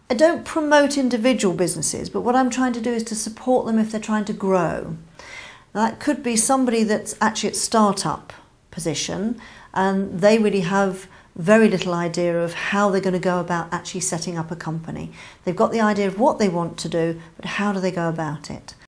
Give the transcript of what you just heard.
I don't promote individual businesses, but what I'm trying to do is to support them if they're trying to grow. Now, that could be somebody that's actually at startup position and they really have very little idea of how they're going to go about actually setting up a company. They've got the idea of what they want to do, but how do they go about it?